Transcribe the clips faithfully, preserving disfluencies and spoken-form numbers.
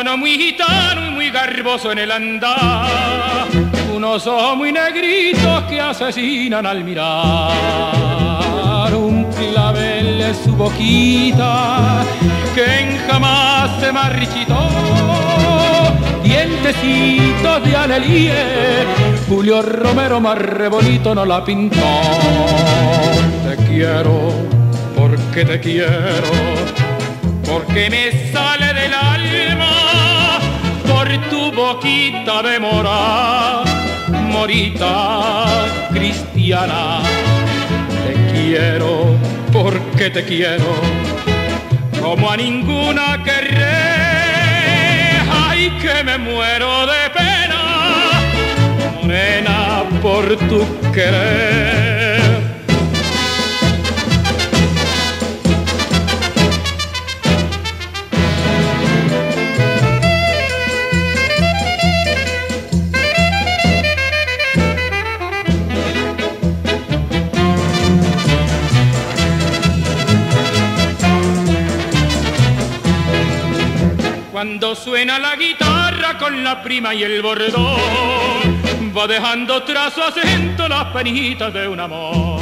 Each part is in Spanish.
tono muy gitano y muy garboso en el andar, unos ojos muy negritos que asesinan al mirar, un clavel de su boquita que en jamás se marchitó, dientecitos de anelie, Julio Romero más re bonito no la pintó. Te quiero porque te quiero, porque me sale del alma por tu boquita de mora, morita cristiana. Te quiero porque te quiero, como a ninguna querré. Ay, que me muero de pena, morena, por tu querer. Cuando suena la guitarra con la prima y el bordón, va dejando tras su acento las penitas de un amor.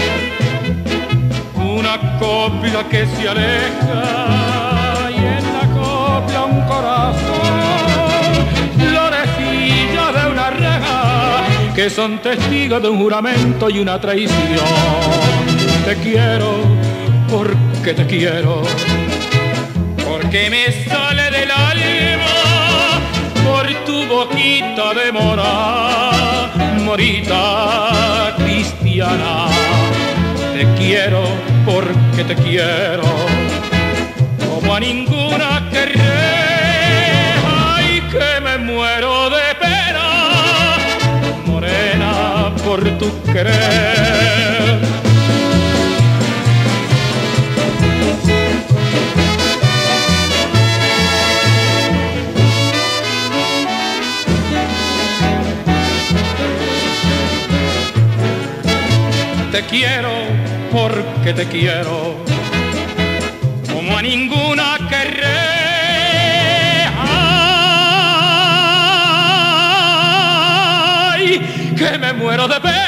Una copla que se aleja y en la copla un corazón, florecillas de una reja que son testigos de un juramento y una traición. Te quiero porque te quiero, porque me sale del alma por tu boquita de mora, morita cristiana. Te quiero porque te quiero, como a ninguna querré. Ay, que me muero de pena, morena, por tu querer. Te quiero porque te quiero, como a ninguna querré. Ay, que me muero de pena.